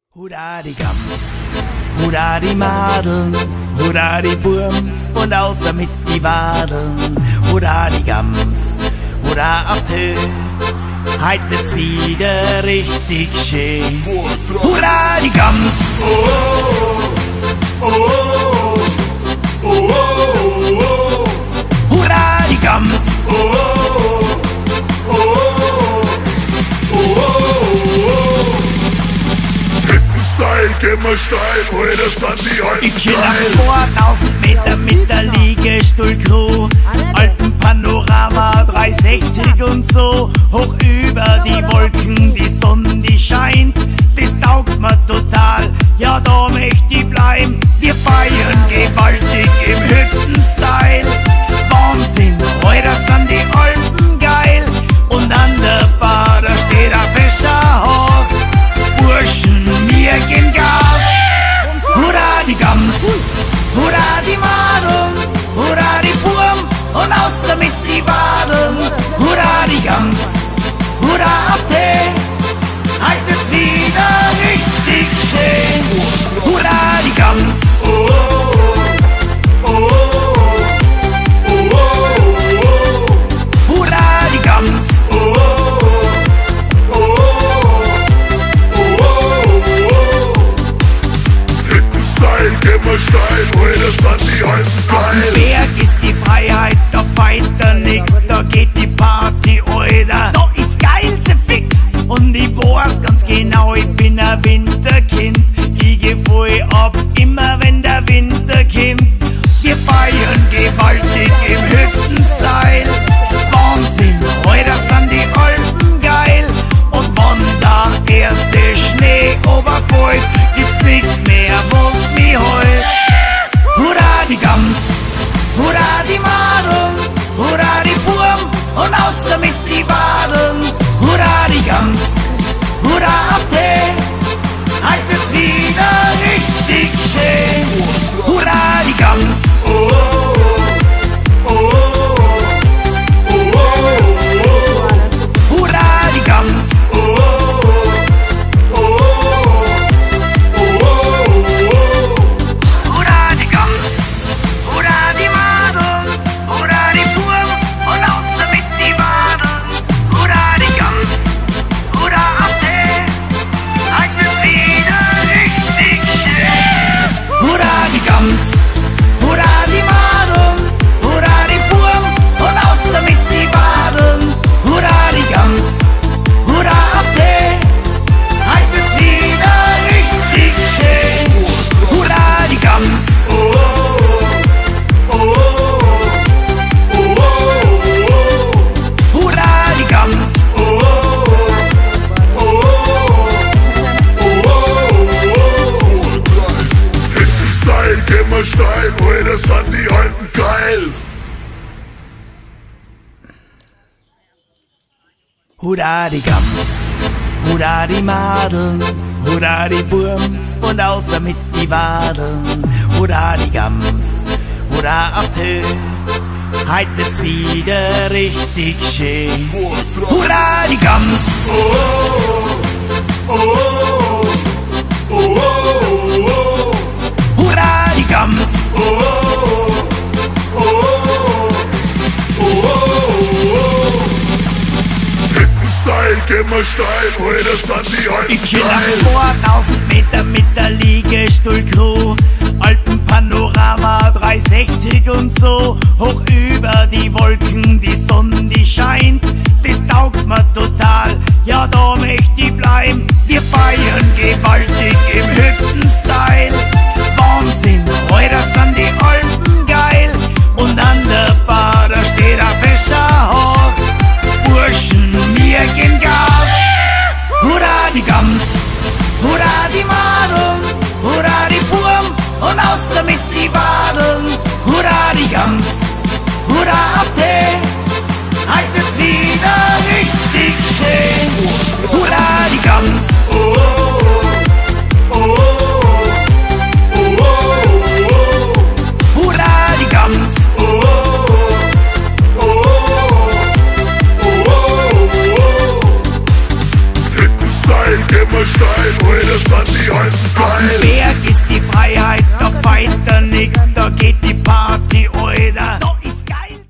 Hurra die Gams, hurra die Madeln, hurra die Burm und außer mit die Wadeln. Hurra die Gams, hurra auf die Höhe, heut wird's wieder richtig schön. Hurra die Gams, oh, oh, oh, oh, oh, oh. Hurra die Gams, oh, oh, oh, oh, oh. Style, geh mal steil, heute sind die alten Ich chill auf 2000 Meter mit der Liegestuhl-Crew. Alpenpanorama 360 und so. Hoch über die Wolken, die Sonne, die scheint. Das taugt mir total, ja da möchte ich bleiben. Wir feiern gewaltig im Hütten-Style. Wahnsinn, heute sind die Alpen geil. Und an der Bar, da steht ein fescher Haus. Burschen, wir gehen Gas. Hurra die Gams, hurra die Madeln, hurra die Burm und aus damit die Wadeln. Hurra die Gams, hurra auf die, heut wird's wieder richtig schön. Hurra die Gams, oh, oh, oh, oh, oh, oh. Hurra die Gams, oh, oh, oh. Style, geh mal steil, heute sind die alten Auf dem geil. Berg ist die Freiheit, da feit nix, da geht die Party, Alter. Da ist geilste fix und ich weiß ganz genau, ich bin ein Winterkind. Ich geh voll ab, immer wenn der Winter kommt. Wir feiern gewaltig im Hütten-Style. Wahnsinn, heute sind die Alpen geil. Und wenn der erste Schnee oberfällt, gibt's nix mehr, was mich heult. Hurra die Gams, hurra die Madeln, hurra die Burm und aus damit die Wadeln. Hurra die Gams, hurra auf die, heut wird's wieder richtig schön. Hurra die Gams, oh, oh, oh, oh, oh, oh. Hurra die Gams, oh, oh, oh, oh, oh. Hurra die Gams, hurra die Madeln, hurra die Burm und aus damit die Wadeln. Hurra die Gams, hurra auf die, heut wird's wieder richtig schön. Hurra die Gams, hurra die Madeln, hurra die Burm und aus damit die Wadeln. Hurra die Gams, hurra auf die, heut wird's wieder richtig schön. Hurra die Gams, oh, oh, oh, oh, oh, oh. Hurra die Gams, oh, oh, oh, oh, oh. Style, geh mal steil, heute sind die alten geil. Hurra die Gams, hurra die Madeln, hurra die Burm und außer mit die Wadeln. Hurra die Gams, hurra auf die Höhe, heut wird's wieder richtig schön. Hurra die Gams, Oh, oh, oh, oh, oh, oh. hurra die Gams, Oh, oh, oh, oh, oh. Style, geh mal steil, heute sind die alten ich chill geil. auf 2000 Meter mit der Liegestuhl-Crew. Alpenpanorama 360 und so. Hoch über die Wolken, die Sonne, die scheint. Das taugt mir total, ja da möchte ich bleiben. Wir feiern gewaltig im Hütten-Style. Wahnsinn, heute sind die Alpen geil. Und an der Bar, da steht ein fescher Haus. Burschen, wir gehen Gas. Hurra die Gams, hurra die Madeln, hurra die Burm und aus damit die Wadeln. Hurra die Gams, hurra auf die, heut wird's wieder richtig schön. Hurra die Gams, Oh, oh, oh, oh, oh, oh. hurra die Gams, Oh, oh, oh, oh, oh. Style, geh mal steil, heute sind die alten alten Auf dem geil. Berg ist die Freiheit, da